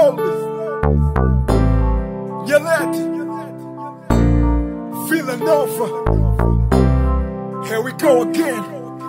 Nhellety, Vila Nova. Here we go again.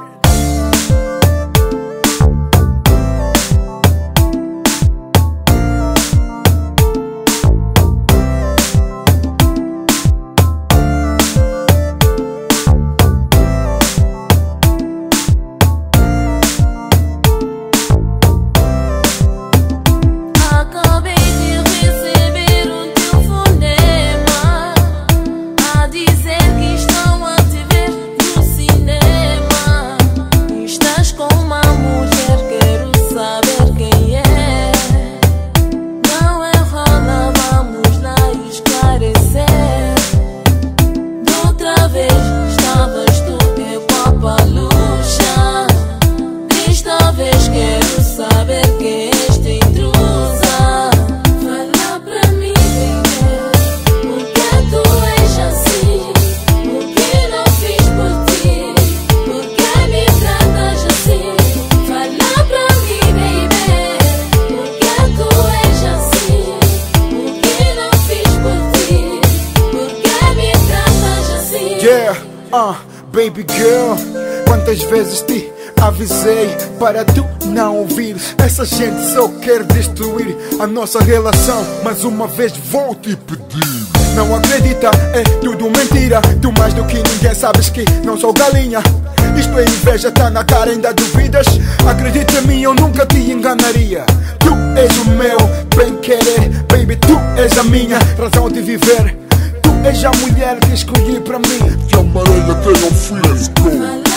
Baby girl, quantas vezes te avisei para tu não ouvir? Essa gente só quer destruir a nossa relação. Mais uma vez vou te pedir, não acredita, é tudo mentira. Tu mais do que ninguém sabes que não sou galinha. Isto é inveja, tá na cara, ainda duvidas? Acredita em mim, eu nunca te enganaria. Tu és o meu bem-querer, baby, tu és a minha razão de viver. És a mulher que escolhi para mim. Te amarei até ao fim, let's go.